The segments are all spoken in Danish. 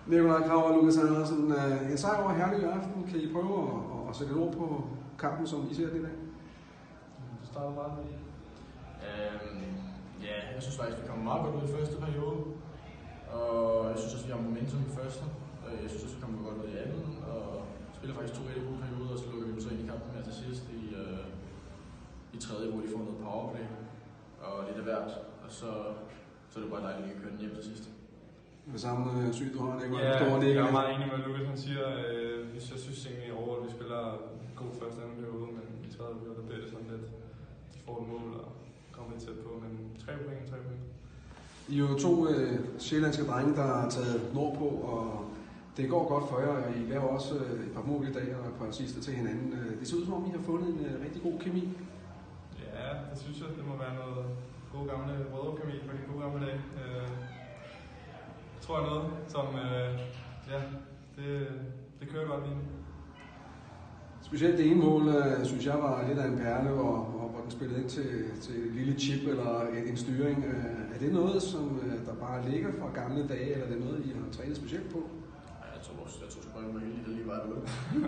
Nikolaj Krav og Lukas Andersen, en sejr over Herlev i aften. Kan I prøve at sætte et ord på kampen, som I ser det i dag? Du starter bare med det. Ja, jeg synes faktisk, vi kommer meget godt ud i første periode. Og jeg synes også, vi har momentum i første. Jeg synes også, vi kommer godt ud i anden. Og spiller faktisk 2 rigtig gode perioder, og så lukker vi så ind i kampen her til sidst i tredje, hvor de får noget powerplay. Og lidt af hvert. Og så er det bare dejligt, at vi kan køre den hjem til sidst. Det samme syn, du har, Nikolaj. Ja, jeg er meget enig med Lukas, han siger. Jeg synes egentlig over, at vi spiller god første anden periode, men i tredje periode, der bliver det sådan lidt. De får et mål og kommer lidt tæt på, men 3 point. I er jo 2 sjællandske drenge, der er taget nordpå, og det går godt for jer. I laver også et par mål i dag og et par sidste til hinanden. Det ser ud som om, I har fundet en rigtig god kemi. Ja, det synes jeg. Det må være noget god gamle rødderkemi på de gode gamle dage. Tror jeg noget, som det kører godt lige nu. Specielt det ene mål, synes jeg var lidt af en perle, hvor den spillede ind til et lille chip eller en styring. Er det noget, som der bare ligger fra gamle dage, eller er det noget, I har trænet specielt på? Ja, jeg tror sgu bare, at det lige var noget.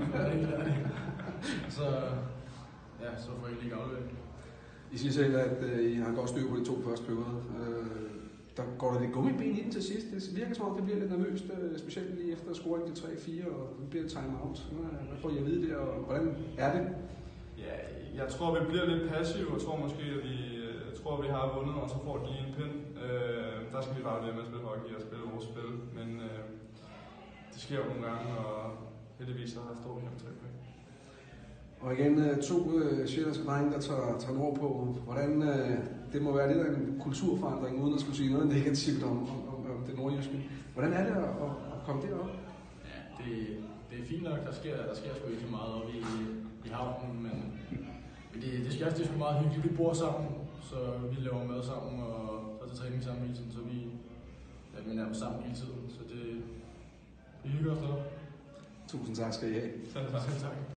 Så får jeg lige afleveret. I siger selv, at I har godt styr på de 2 første perioder. Der går der lidt gummiben ind til sidst. Det virker som om, det bliver lidt nervøst, specielt lige efter scoring til 3-4, og det bliver time-out. Hvad får I at vide der, og hvordan er det? Ja, jeg tror, vi bliver lidt passive, og tror måske, at vi har vundet, og så får de lige en pind. Der skal vi bare blive med at spille hockey og spille vores spil, men det sker jo nogle gange, og heldigvis så står vi her med 3 point. Og igen, 2 sjællandske drenge, der tager nordpå. Hvordan, det må være lidt af en kulturforandring, uden at skulle sige noget negativt om det nordjyske. Hvordan er det at komme derop? Ja, det er fint nok. Der sker sgu ikke så meget oppe i havnen, men det er sgu meget hyggeligt. Vi bor sammen, så vi laver mad sammen og så til træning sammen hele tiden, så vi er nærmest sammen hele tiden. Så det hygger os deroppe. Tusind tak skal I have. Selv tak.